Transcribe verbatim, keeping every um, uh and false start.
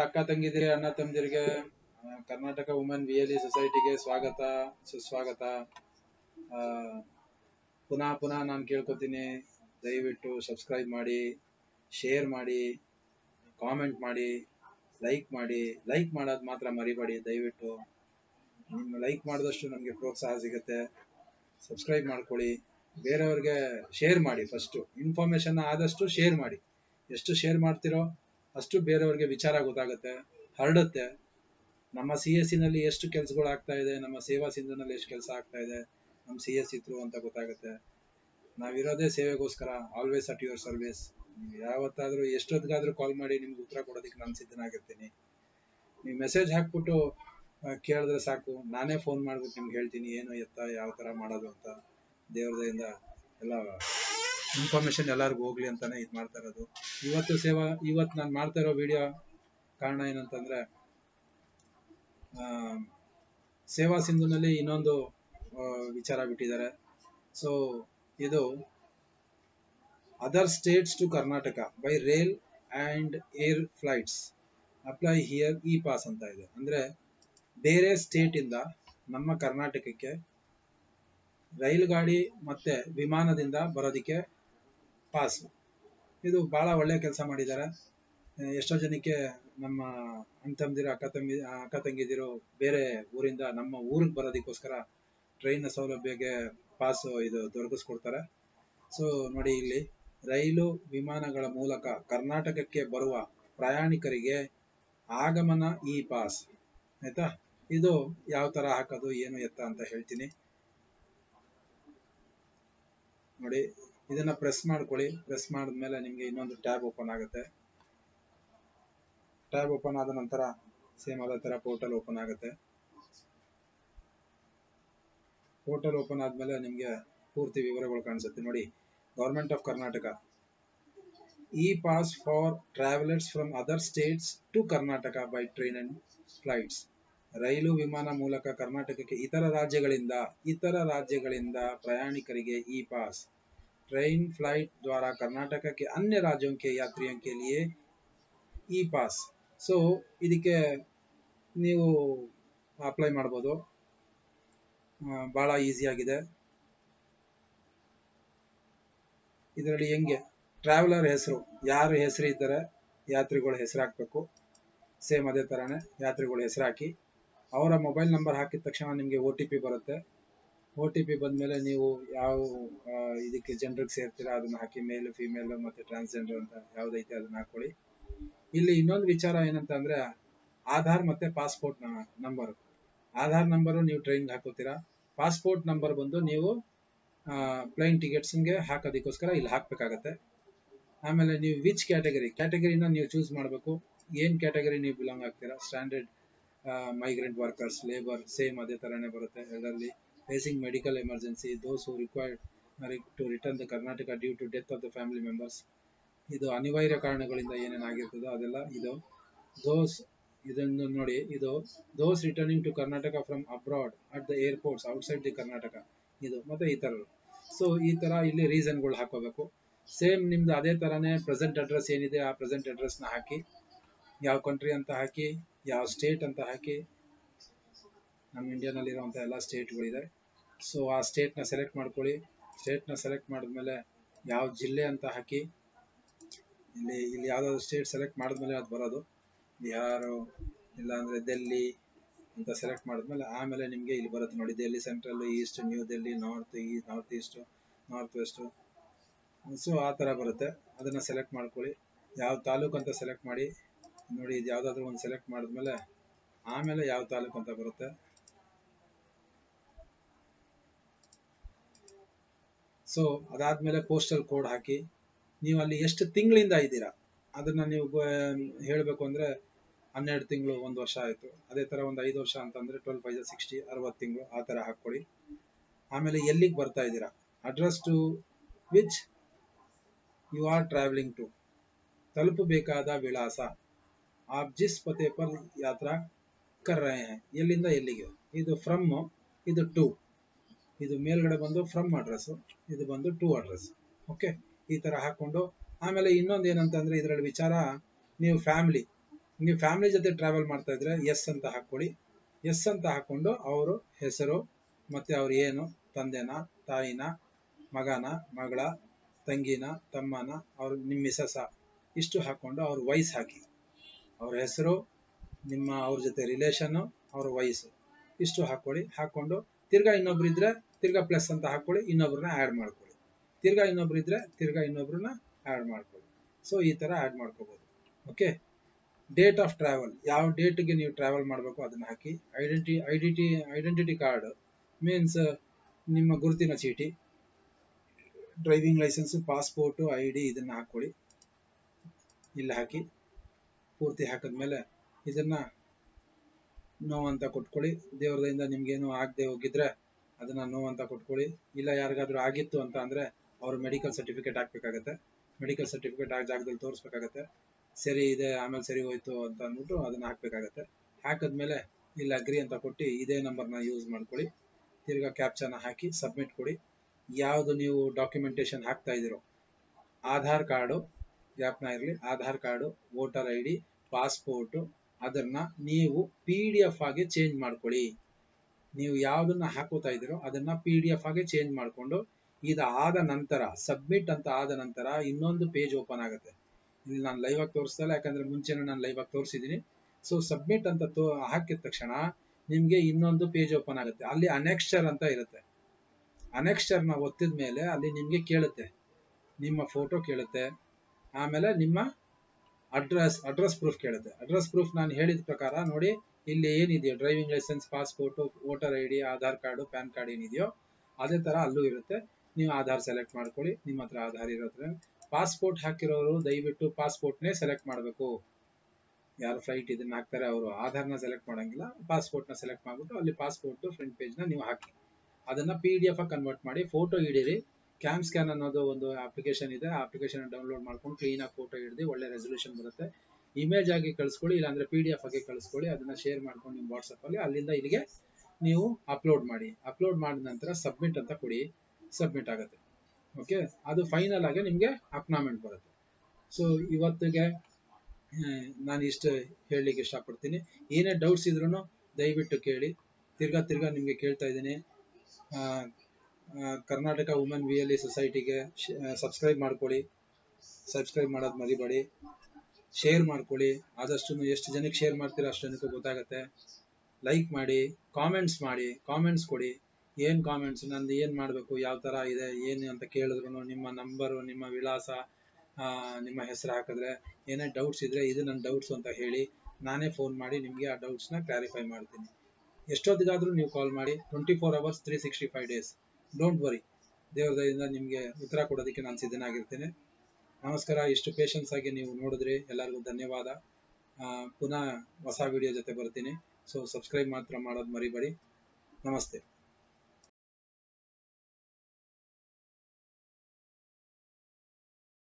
ಅಕ್ಕ ತಂಗಿದಿರಿ ಅಣ್ಣ ತಮ್ಮದಿರಿಗೆ Karnataka women V L E ಸೊಸೈಟಿಗೆ ಸ್ವಾಗತ ಸುಸ್ವಾಗತ. ಆ, ಪುನಃ ಪುನಃ ನಾನು ಕೇಳ್ಕೊತೀನಿ, ದಯವಿಟ್ಟು ಸಬ್ಸ್ಕ್ರೈಬ್ ಮಾಡಿ, ಶೇರ್ ಮಾಡಿ, ಕಾಮೆಂಟ್ ಮಾಡಿ, ಲೈಕ್ ಮಾಡಿ. ಲೈಕ್ ಮಾಡೋದು ಮಾತ್ರ ಮರಿಬೇಡಿ ದಯವಿಟ್ಟು. ನಿಮ್ಮ ಲೈಕ್ ಮಾಡಿದಷ್ಟು ನಮಗೆ ಪ್ರೋತ್ಸಾಹ ಸಿಗುತ್ತೆ. ಸಬ್ಸ್ಕ್ರೈಬ್ ಮಾಡ್ಕೊಳ್ಳಿ, ಬೇರೆಯವ್ರಿಗೆ ಶೇರ್ ಮಾಡಿ. ಫಸ್ಟು ಇನ್ಫಾರ್ಮೇಶನ್ ಆದಷ್ಟು ಶೇರ್ ಮಾಡಿ. ಎಷ್ಟು ಶೇರ್ ಮಾಡ್ತಿರೋ ಅಷ್ಟು ಬೇರೆಯವ್ರಿಗೆ ವಿಚಾರ ಗೊತ್ತಾಗುತ್ತೆ, ಹರಡುತ್ತೆ. ನಮ್ಮ ಸಿ ಎಸ್ ಸಿನಲ್ಲಿ ಎಷ್ಟು ಕೆಲಸಗಳು ಆಗ್ತಾ ಇದೆ, ನಮ್ಮ ಸೇವಾ ಸಿಂಧುನಲ್ಲಿ ಎಷ್ಟು ಕೆಲಸ ಆಗ್ತಾ ಇದೆ ನಮ್ಮ ಸಿ ಎಸ್ ಸಿ ಥ್ರೂ ಅಂತ ಗೊತ್ತಾಗುತ್ತೆ. ನಾವಿರೋದೇ ಸೇವೆಗೋಸ್ಕರ, ಆಲ್ವೇಸ್ ಅಟ್ ಯುವರ್ ಸರ್ವಿಸ್. ನೀವು ಯಾವತ್ತಾದ್ರೂ ಎಷ್ಟೊತ್ತಿಗಾದ್ರೂ ಕಾಲ್ ಮಾಡಿ, ನಿಮ್ಗೆ ಉತ್ತರ ಕೊಡೋದಕ್ಕೆ ನಾನು ಸಿದ್ಧನಾಗಿರ್ತೀನಿ. ನೀವು ಮೆಸೇಜ್ ಹಾಕ್ಬಿಟ್ಟು ಕೇಳಿದ್ರೆ ಸಾಕು, ನಾನೇ ಫೋನ್ ಮಾಡ್ಬಿಟ್ಟು ನಿಮ್ಗೆ ಹೇಳ್ತೀನಿ ಏನು ಎತ್ತ ಯಾವ ಥರ ಮಾಡೋದು ಅಂತ. ದೇವ್ರದಿಂದ ಎಲ್ಲ ಇನ್ಫಾರ್ಮೇಶನ್ ಎಲ್ಲರಿಗೂ ಹೋಗ್ಲಿ ಅಂತಾನೆ ಇದು ಮಾಡ್ತಾ ಇರೋದು. ಇವತ್ತು ಸೇವಾ ಇವತ್ತು ನಾನು ಮಾಡ್ತಾ ಇರೋ ವಿಡಿಯೋ ಕಾರಣ ಏನಂತಂದ್ರೆ, ಸೇವಾ ಸಿಂಧುನಲ್ಲಿ ಇನ್ನೊಂದು ವಿಚಾರ ಬಿಟ್ಟಿದ್ದಾರೆ. ಸೊ ಇದು other states to Karnataka by rail and air flights apply here E pass ಅಂತ ಇದೆ. ಅಂದರೆ ಬೇರೆ ಸ್ಟೇಟಿಂದ ನಮ್ಮ ಕರ್ನಾಟಕಕ್ಕೆ ರೈಲು ಗಾಡಿ ಮತ್ತೆ ವಿಮಾನದಿಂದ ಬರೋದಕ್ಕೆ ಪಾಸ್. ಇದು ಭಾಳ ಒಳ್ಳೆ ಕೆಲಸ ಮಾಡಿದ್ದಾರೆ. ಎಷ್ಟೋ ಜನಕ್ಕೆ ನಮ್ಮ ಅಣ್ಣ ತಮ್ಮದಿರು ಅಕ್ಕ ತಂಗಿ ಅಕ್ಕ ತಂಗಿದಿರು ಬೇರೆ ಊರಿಂದ ನಮ್ಮ ಊರಿಗೆ ಬರೋದಕ್ಕೋಸ್ಕರ ಟ್ರೈನ್ ಸೌಲಭ್ಯಕ್ಕೆ ಪಾಸ್ ಇದು ದೊರಕಿಸ್ಕೊಡ್ತಾರೆ. ಸೊ ನೋಡಿ, ಇಲ್ಲಿ ರೈಲು ವಿಮಾನಗಳ ಮೂಲಕ ಕರ್ನಾಟಕಕ್ಕೆ ಬರುವ ಪ್ರಯಾಣಿಕರಿಗೆ ಆಗಮನ ಇ ಪಾಸ್. ಆಯ್ತಾ? ಇದು ಯಾವ ಥರ ಹಾಕೋದು ಏನು ಎತ್ತ ಅಂತ ಹೇಳ್ತೀನಿ ನೋಡಿ. ಇದನ್ನ ಪ್ರೆಸ್ ಮಾಡ್ಕೊಳ್ಳಿ. ಪ್ರೆಸ್ ಮಾಡಿದ್ಮೇಲೆ ನಿಮಗೆ ಇನ್ನೊಂದು ಟ್ಯಾಬ್ ಓಪನ್ ಆಗುತ್ತೆ. ಟ್ಯಾಬ್ ಓಪನ್ ಆದ ನಂತರ ಸೇಮ್ ಅದೇ ಥರ ಪೋರ್ಟಲ್ ಓಪನ್ ಆಗುತ್ತೆ. ಪೋರ್ಟಲ್ ಓಪನ್ ಆದಮೇಲೆ ನಿಮಗೆ ಪೂರ್ತಿ ವಿವರಗಳು ಕಾಣಿಸುತ್ತೆ ನೋಡಿ. Government of Karnataka E pass for travellers from other states to Karnataka by train and flights. ರೈಲು ವಿಮಾನ ಮೂಲಕ ಕರ್ನಾಟಕಕ್ಕೆ ಇತರ ರಾಜ್ಯಗಳಿಂದ ಇತರ ರಾಜ್ಯಗಳಿಂದ ಪ್ರಯಾಣಿಕರಿಗೆ ಇ ಪಾಸ್. ट्रेन फ्लाइट द्वारा कर्नाटक के अन्य राज्यों के यात्रियों के लिए ई पास. ಸೊ ಇದಕ್ಕೆ ನೀವು ಅಪ್ಲೈ ಮಾಡ್ಬೋದು, ಭಾಳ ಈಸಿ ಆಗಿದೆ. ಇದರಲ್ಲಿ ಹೆಂಗೆ ಟ್ರಾವೆಲರ್ ಹೆಸರು, ಯಾರ ಹೆಸರು ಇದ್ದಾರೆ ಯಾತ್ರಿಗಳ ಹೆಸರು ಹಾಕಬೇಕು. ಸೇಮ್ ಅದೇ ಥರನೇ ಯಾತ್ರಿಗಳ ಹೆಸರು ಹಾಕಿ, ಅವರ ಮೊಬೈಲ್ ನಂಬರ್ ಹಾಕಿದ ತಕ್ಷಣ ನಿಮಗೆ ಒ ಟಿ ಪಿ ಬರುತ್ತೆ. ಒ ಟಿ ಪಿ ಬಂದಮೇಲೆ ನೀವು ಯಾವ ಇದಕ್ಕೆ ಜನರಿಗೆ ಸೇರ್ತೀರಾ ಅದನ್ನ ಹಾಕಿ, ಮೇಲ್ ಫಿಮೇಲ್ ಮತ್ತು ಟ್ರಾನ್ಸ್ಜೆಂಡರ್ ಅಂತ ಯಾವುದೈತೆ ಅದನ್ನ ಹಾಕೊಳ್ಳಿ. ಇಲ್ಲಿ ಇನ್ನೊಂದು ವಿಚಾರ ಏನಂತ ಅಂದರೆ, ಆಧಾರ್ ಮತ್ತು ಪಾಸ್ಪೋರ್ಟ್ ನಂಬರ್. ಆಧಾರ್ ನಂಬರು ನೀವು ಟ್ರೈನ್ಗೆ ಹಾಕೋತೀರಾ, ಪಾಸ್ಪೋರ್ಟ್ ನಂಬರ್ ಬಂದು ನೀವು ಪ್ಲೈನ್ ಟಿಕೆಟ್ಸ್ಗೆ ಹಾಕೋದಕ್ಕೋಸ್ಕರ ಇಲ್ಲಿ ಹಾಕಬೇಕಾಗತ್ತೆ. ಆಮೇಲೆ ನೀವು ವಿಚ್ ಕ್ಯಾಟಗರಿ ಕ್ಯಾಟಗರಿನ ನೀವು ಚೂಸ್ ಮಾಡಬೇಕು. ಏನು ಕ್ಯಾಟಗರಿ ನೀವು ಬಿಲಾಂಗ್ ಆಗ್ತೀರಾ, standard, migrant workers, labour, same ಅದೇ ಥರನೇ ಬರುತ್ತೆ. ಅದರಲ್ಲಿ facing medical emergency, those who required to return the Karnataka due to death of the family members. ಇದು ಅನಿವಾರ್ಯ ಕಾರಣಗಳಿಂದ ಏನೇನಾಗಿರ್ತದೋ ಅದೆಲ್ಲ ಇದು. those ಇದನ್ನು ನೋಡಿ, ಇದು those returning to Karnataka from abroad at the airports outside the Karnataka, ಇದು ಮತ್ತೆ ಈ ಥರದ್ದು. ಸೊ ಈ ಥರ ಇಲ್ಲಿ ರೀಸನ್ಗಳು ಹಾಕೋಬೇಕು. ಸೇಮ್ ನಿಮ್ದು ಅದೇ ಥರನೇ ಪ್ರೆಸೆಂಟ್ ಅಡ್ರೆಸ್ ಏನಿದೆ ಆ ಪ್ರೆಸೆಂಟ್ ಅಡ್ರೆಸ್ನ ಹಾಕಿ, ಯಾವ ಕಂಟ್ರಿ ಅಂತ ಹಾಕಿ, ಯಾವ ಸ್ಟೇಟ್ ಅಂತ ಹಾಕಿ. ನಮ್ಮ ಇಂಡಿಯಾನಲ್ಲಿರುವಂಥ ಎಲ್ಲ ಸ್ಟೇಟ್ಗಳಿದೆ. ಸೊ ಆ ಸ್ಟೇಟ್ನ ಸೆಲೆಕ್ಟ್ ಮಾಡ್ಕೊಳ್ಳಿ. ಸ್ಟೇಟ್ನ ಸೆಲೆಕ್ಟ್ ಮಾಡಿದ್ಮೇಲೆ ಯಾವ ಜಿಲ್ಲೆ ಅಂತ ಹಾಕಿ, ಇಲ್ಲಿ ಇಲ್ಲಿ ಯಾವುದಾದ್ರು ಸ್ಟೇಟ್ ಸೆಲೆಕ್ಟ್ ಮಾಡಿದ್ಮೇಲೆ ಅದು ಬರೋದು. ಬಿಹಾರು ಇಲ್ಲಾಂದರೆ ಡೆಲ್ಲಿ ಅಂತ ಸೆಲೆಕ್ಟ್ ಮಾಡಿದ್ಮೇಲೆ ಆಮೇಲೆ ನಿಮಗೆ ಇಲ್ಲಿ ಬರುತ್ತೆ ನೋಡಿ, Delhi central, east, new Delhi, north ಈ north east, north west. So ಆ ಥರ ಬರುತ್ತೆ. ಅದನ್ನು ಸೆಲೆಕ್ಟ್ ಮಾಡ್ಕೊಳ್ಳಿ. ಯಾವ ತಾಲೂಕು ಅಂತ ಸೆಲೆಕ್ಟ್ ಮಾಡಿ ನೋಡಿ. ಇದು ಯಾವುದಾದ್ರೂ ಒಂದು ಸೆಲೆಕ್ಟ್ ಮಾಡಿದ್ಮೇಲೆ ಆಮೇಲೆ ಯಾವ ತಾಲೂಕು ಅಂತ ಬರುತ್ತೆ. ಸೊ ಅದಾದಮೇಲೆ ಪೋಸ್ಟಲ್ ಕೋಡ್ ಹಾಕಿ, ನೀವು ಅಲ್ಲಿ ಎಷ್ಟು ತಿಂಗಳಿಂದ ಇದ್ದೀರಾ ಅದನ್ನು ನೀವು ಹೇಳಬೇಕು. ಅಂದರೆ ಹನ್ನೆರಡು ತಿಂಗಳು, ಒಂದು ವರ್ಷ ಆಯಿತು. ಅದೇ ಥರ ಒಂದು ಐದು ವರ್ಷ ಅಂತಂದರೆ ಟ್ವೆಲ್ ಫೈವ್ ಸಿಕ್ಸ್ಟಿ, ಅರವತ್ತು ತಿಂಗಳು ಆ ಥರ ಹಾಕ್ಕೊಳ್ಳಿ. ಆಮೇಲೆ ಎಲ್ಲಿಗೆ ಬರ್ತಾ ಇದ್ದೀರಾ, address to which you are travelling to, ತಲುಪಬೇಕಾದ ವಿಳಾಸ. ಆಪ್ ಜಿಸ್ ಪತೆ ಪರ್ ಯಾತ್ರಾ ಕರ್ ರಹೆ ಹೈ, ಎಲ್ಲಿಂದ ಎಲ್ಲಿಗೆ. ಇದು ಫ್ರಮ್, ಇದು ಟು, ಇದು ಮೇಲ್ಗಡೆ ಬಂದು ಫ್ರಮ್ ಅಡ್ರೆಸ್ಸು, ಇದು ಬಂದು ಟು ಅಡ್ರೆಸ್. ಓಕೆ, ಈ ಥರ ಹಾಕ್ಕೊಂಡು ಆಮೇಲೆ ಇನ್ನೊಂದು ಏನಂತಂದರೆ ಇದರಲ್ಲಿ ವಿಚಾರ, ನೀವು ಫ್ಯಾಮಿಲಿ ನೀವು ಫ್ಯಾಮಿಲಿ ಜೊತೆ ಟ್ರಾವೆಲ್ ಮಾಡ್ತಾ ಇದ್ರೆ ಎಸ್ ಅಂತ ಹಾಕೊಳ್ಳಿ. ಎಸ್ ಅಂತ ಹಾಕೊಂಡು ಅವರು ಹೆಸರು ಮತ್ತೆ ಅವ್ರು ಏನು, ತಂದೆನ, ತಾಯಿನ, ಮಗನ, ಮಗಳ, ತಂಗಿನ, ತಮ್ಮನ, ಅವ್ರ ನಿಮ್ಮ ಮಿಸಸ, ಇಷ್ಟು ಹಾಕೊಂಡು ಅವ್ರ ವಯಸ್ಸು ಹಾಕಿ. ಅವ್ರ ಹೆಸರು, ನಿಮ್ಮ ಅವ್ರ ಜೊತೆ ರಿಲೇಷನ್ನು, ಅವ್ರ ವಯಸ್ಸು ಇಷ್ಟು ಹಾಕೊಳ್ಳಿ. ಹಾಕೊಂಡು ತಿರ್ಗಾ ಇನ್ನೊಬ್ರು ಇದ್ರೆ ತಿರ್ಗಾ ಪ್ಲಸ್ ಅಂತ ಹಾಕೊಳ್ಳಿ, ಇನ್ನೊಬ್ರನ್ನ ಆ್ಯಡ್ ಮಾಡ್ಕೊಳ್ಳಿ. ತಿರ್ಗಾ ಇನ್ನೊಬ್ರು ಇದ್ರೆ ತಿರ್ಗಾ ಇನ್ನೊಬ್ರನ್ನ ಆ್ಯಡ್ ಮಾಡ್ಕೊಳ್ಳಿ. ಸೊ ಈ ಥರ ಆ್ಯಡ್ ಮಾಡ್ಕೋಬೋದು. ಓಕೆ. ಡೇಟ್ ಆಫ್ ಟ್ರಾವೆಲ್, ಯಾವ ಡೇಟ್ಗೆ ನೀವು ಟ್ರಾವೆಲ್ ಮಾಡಬೇಕು ಅದನ್ನ ಹಾಕಿ. Identi identi identity card means ನಿಮ್ಮ ಗುರುತಿನ ಚೀಟಿ, driving licence, passport, I D ಇದನ್ನ ಹಾಕೊಳ್ಳಿ. ಇಲ್ಲಿ ಹಾಕಿ ಪೂರ್ತಿ ಹಾಕಿದ್ಮೇಲೆ ಇದನ್ನ ನೋ ಅಂತ ಕೊಟ್ಕೊಳ್ಳಿ. ದೇವ್ರದಿಂದ ನಿಮ್ಗೇನು ಆಗದೆ ಹೋಗಿದ್ರೆ ಅದನ್ನ ನೋ ಅಂತ ಕೊಟ್ಕೊಳ್ಳಿ. ಇಲ್ಲ ಯಾರಿಗಾದ್ರೂ ಆಗಿತ್ತು ಅಂತ ಅಂದ್ರೆ ಅವ್ರು ಮೆಡಿಕಲ್ ಸರ್ಟಿಫಿಕೇಟ್ ಹಾಕ್ಬೇಕಾಗತ್ತೆ. ಮೆಡಿಕಲ್ ಸರ್ಟಿಫಿಕೇಟ್ ಆ ಜಾಗದಲ್ಲಿ ತೋರಿಸ್ಬೇಕಾಗತ್ತೆ. ಸರಿ ಇದೆ ಆಮೇಲೆ ಸರಿ ಹೋಯ್ತು ಅಂತ ಅಂದ್ಬಿಟ್ಟು ಅದನ್ನ ಹಾಕ್ಬೇಕಾಗತ್ತೆ. ಹಾಕಿದ್ಮೇಲೆ ಇಲ್ಲಿ ಅಗ್ರಿ ಅಂತ ಕೊಟ್ಟು ಇದೇ ನಂಬರ್ನ ಯೂಸ್ ಮಾಡ್ಕೊಳ್ಳಿ. ತಿರ್ಗಾ ಕ್ಯಾಪ್ಚಾನ ಹಾಕಿ ಸಬ್ಮಿಟ್ ಕೊಡಿ. ಯಾವುದು ನೀವು ಡಾಕ್ಯುಮೆಂಟೇಶನ್ ಹಾಕ್ತಾ ಇದ್ದೀರೋ, ಆಧಾರ್ ಕಾರ್ಡು ಯಾಪ್ನ ಇರಲಿ, Aadhaar card, voter I D, passport, ಅದನ್ನ ನೀವು ಪಿ ಡಿ ಎಫ್ ಆಗಿ ಚೇಂಜ್ ಮಾಡ್ಕೊಳ್ಳಿ. ನೀವು ಯಾವುದನ್ನ ಹಾಕೋತಾ ಇದ್ದೀರೋ ಅದನ್ನ ಪಿ ಡಿ ಎಫ್ ಆಗಿ ಚೇಂಜ್ ಮಾಡಿಕೊಂಡು ಇದಾದ ನಂತರ ಸಬ್ಮಿಟ್ ಅಂತ ಆದ ನಂತರ ಇನ್ನೊಂದು ಪೇಜ್ ಓಪನ್ ಆಗುತ್ತೆ. ಇಲ್ಲಿ ನಾನು ಲೈವ್ ಆಗಿ ತೋರಿಸ್ತಲ್ಲ, ಯಾಕಂದ್ರೆ ಮುಂಚೆನೂ ನಾನು ಲೈವ್ ಆಗಿ ತೋರಿಸಿದ್ದೀನಿ. ಸೊ ಸಬ್ಮಿಟ್ ಅಂತ ತೋ ಹಾಕಿದ ತಕ್ಷಣ ನಿಮ್ಗೆ ಇನ್ನೊಂದು ಪೇಜ್ ಓಪನ್ ಆಗುತ್ತೆ. ಅಲ್ಲಿ ಅನೆಕ್ಸ್ಚರ್ ಅಂತ ಇರುತ್ತೆ. ಅನೆಕ್ಸ್ಚರ್ನ ಒತ್ತಿದ ಮೇಲೆ ಅಲ್ಲಿ ನಿಮ್ಗೆ ಕೇಳುತ್ತೆ, ನಿಮ್ಮ ಫೋಟೋ ಕೇಳುತ್ತೆ, ಆಮೇಲೆ ನಿಮ್ಮ ಅಡ್ರೆಸ್ ಅಡ್ರೆಸ್ ಪ್ರೂಫ್ ಕೇಳುತ್ತೆ. ಅಡ್ರೆಸ್ ಪ್ರೂಫ್ ನಾನು ಹೇಳಿದ ಪ್ರಕಾರ ನೋಡಿ, ಇಲ್ಲಿ ಏನಿದೆಯೋ driving licence, passport, voter I D, Aadhaar card, PAN card ಏನಿದೆಯೋ ಅದೇ ತರ ಅಲ್ಲೂ ಇರುತ್ತೆ. ನೀವು ಆಧಾರ್ ಸೆಲೆಕ್ಟ್ ಮಾಡ್ಕೊಳ್ಳಿ. ನಿಮ್ಮ ಹತ್ರ ಆಧಾರ್ ಇರೋದ್ರೆ ಪಾಸ್ಪೋರ್ಟ್ ಹಾಕಿರೋರು ದಯವಿಟ್ಟು ಪಾಸ್ಪೋರ್ಟ್ನೇ ಸೆಲೆಕ್ಟ್ ಮಾಡಬೇಕು. ಯಾರು ಫ್ಲೈಟ್ ಇದನ್ನ ಹಾಕ್ತಾರೆ ಅವರು ಆಧಾರ್ನ ಸೆಲೆಕ್ಟ್ ಮಾಡಂಗಿಲ್ಲ, ಪಾಸ್ಪೋರ್ಟ್ನ ಸೆಲೆಕ್ಟ್ ಮಾಡ್ಬಿಟ್ಟು ಅಲ್ಲಿ ಪಾಸ್ಪೋರ್ಟ್ ಫ್ರಂಟ್ ಪೇಜ್ನ ನೀವು ಹಾಕಿ. ಅದನ್ನ ಪಿ ಡಿ ಎಫ್ ಕನ್ವರ್ಟ್ ಮಾಡಿ ಫೋಟೋ ಹಿಡೀರಿ. ಕ್ಯಾಮ್ ಸ್ಕ್ಯಾನ್ ಅನ್ನೋದು ಒಂದು ಅಪ್ಲಿಕೇಶನ್ ಇದೆ. ಆ ಅಪ್ಲಿಕೇಶನ್ ಡೌನ್ಲೋಡ್ ಮಾಡ್ಕೊಂಡು ಕ್ಲೀನ್ ಆಗಿ ಫೋಟೋ ಹಿಡಿದು ಒಳ್ಳೆ ರೆಸಲ್ಯೂಷನ್ ಬರುತ್ತೆ. ಇಮೇಜ್ ಆಗಿ ಕಳಿಸ್ಕೊಳ್ಳಿ, ಇಲ್ಲಾಂದ್ರೆ ಪಿ ಡಿ ಎಫ್ ಆಗಿ ಕಳಿಸ್ಕೊಳ್ಳಿ. ಅದನ್ನ ಶೇರ್ ಮಾಡ್ಕೊಂಡು ನಿಮ್ಮ ವಾಟ್ಸಪ್ ಅಲ್ಲಿ ಅಲ್ಲಿಂದ ಇಲ್ಲಿಗೆ ನೀವು ಅಪ್ಲೋಡ್ ಮಾಡಿ. ಅಪ್ಲೋಡ್ ಮಾಡಿದ ನಂತರ ಸಬ್ಮಿಟ್ ಅಂತ ಕೊಡಿ, ಸಬ್ಮಿಟ್ ಆಗುತ್ತೆ. ಓಕೆ, ಅದು ಫೈನಲ್ ಆಗಿ ನಿಮಗೆ ಅಕ್ನಾಮೆಂಟ್ ಬರುತ್ತೆ. ಸೊ ಇವತ್ತಿಗೆ ನಾನು ಇಷ್ಟು ಹೇಳಲಿಕ್ಕೆ ಇಷ್ಟಪಡ್ತೀನಿ. ಏನೇ ಡೌಟ್ಸ್ ಇದ್ರೂ ದಯವಿಟ್ಟು ಕೇಳಿ. ತಿರ್ಗಾ ತಿರ್ಗಾ ನಿಮಗೆ ಕೇಳ್ತಾ ಇದ್ದೀನಿ, Karnataka women V L E ಸೊಸೈಟಿಗೆ ಸಬ್ಸ್ಕ್ರೈಬ್ ಮಾಡ್ಕೊಳ್ಳಿ. ಸಬ್ಸ್ಕ್ರೈಬ್ ಮಾಡೋದು ಮರಿಬೇಡಿ. ಶೇರ್ ಮಾಡ್ಕೊಳ್ಳಿ. ಆದಷ್ಟು ಎಷ್ಟು ಜನಕ್ಕೆ ಶೇರ್ ಮಾಡ್ತೀರಾ ಅಷ್ಟು ಜನಕ್ಕೆ ಗೊತ್ತಾಗುತ್ತೆ. ಲೈಕ್ ಮಾಡಿ, ಕಾಮೆಂಟ್ಸ್ ಮಾಡಿ, ಕಾಮೆಂಟ್ಸ್ ಕೊಡಿ. ಏನು ಕಾಮೆಂಟ್ಸ್, ನಂದು ಏನು ಮಾಡಬೇಕು, ಯಾವ ಥರ ಇದೆ ಏನು ಅಂತ ಕೇಳಿದ್ರು ನಿಮ್ಮ ನಂಬರು, ನಿಮ್ಮ ವಿಳಾಸ, ನಿಮ್ಮ ಹೆಸರು ಹಾಕಿದ್ರೆ ಏನೇ ಡೌಟ್ಸ್ ಇದ್ದರೆ ಇದು ನನ್ನ ಡೌಟ್ಸು ಅಂತ ಹೇಳಿ ನಾನೇ ಫೋನ್ ಮಾಡಿ ನಿಮಗೆ ಆ ಡೌಟ್ಸ್ನ ಕ್ಲಾರಿಫೈ ಮಾಡ್ತೀನಿ. ಎಷ್ಟೊತ್ತಿಗಾದರೂ ನೀವು ಕಾಲ್ ಮಾಡಿ. Twenty four hours three sixty five days. Don't worry, ದೇವ್ರ ದಯೆಯಿಂದ ನಿಮಗೆ ಉತ್ತರ ಕೊಡೋದಕ್ಕೆ ನಾನು ಸಿದ್ಧನಾಗಿರ್ತೀನಿ. ನಮಸ್ಕಾರ. ಇಷ್ಟು ಪೇಷನ್ಸ್ ಆಗಿ ನೀವು ನೋಡಿದ್ರಿ, ಎಲ್ಲರಿಗೂ ಧನ್ಯವಾದ. ಪುನಃ ಹೊಸ ವಿಡಿಯೋ ಜೊತೆ ಬರ್ತೀನಿ. ಸೊ ಸಬ್ಸ್ಕ್ರೈಬ್ ಮಾತ್ರ ಮಾಡೋದು ಮರಿಬೇಡಿ. ನಮಸ್ತೆ.